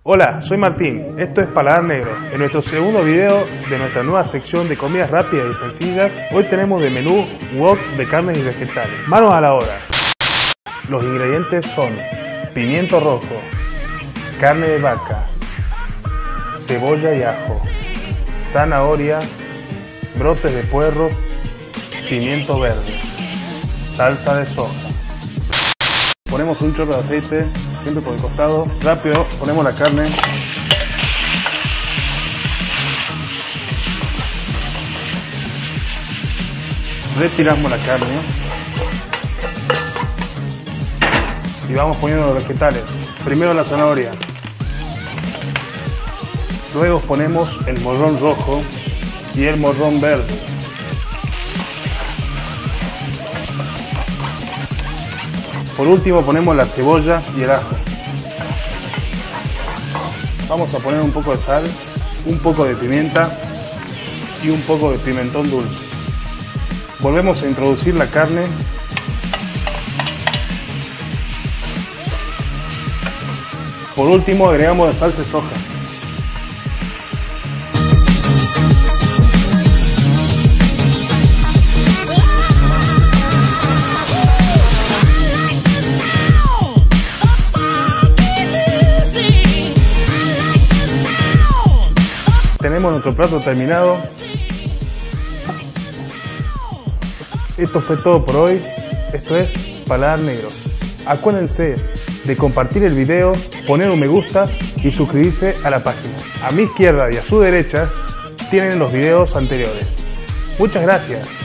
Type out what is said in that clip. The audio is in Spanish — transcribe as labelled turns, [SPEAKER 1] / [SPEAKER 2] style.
[SPEAKER 1] Hola, soy Martín, esto es Paladar Negro. En nuestro segundo video de nuestra nueva sección de comidas rápidas y sencillas, hoy tenemos de menú wok de carnes y vegetales. Manos a la obra. Los ingredientes son pimiento rojo, carne de vaca, cebolla y ajo, zanahoria, brotes de puerro, pimiento verde, salsa de soja. Ponemos un chorro de aceite, siempre por el costado. Rápido, ponemos la carne. Retiramos la carne. Y vamos poniendo los vegetales. Primero la zanahoria. Luego ponemos el morrón rojo y el morrón verde. Por último ponemos la cebolla y el ajo. Vamos a poner un poco de sal, un poco de pimienta y un poco de pimentón dulce. Volvemos a introducir la carne. Por último agregamos la salsa de soja. Tenemos nuestro plato terminado. Esto fue todo por hoy. Esto es Paladar Negro. Acuérdense de compartir el video, poner un me gusta y suscribirse a la página. A mi izquierda y a su derecha tienen los videos anteriores. Muchas gracias.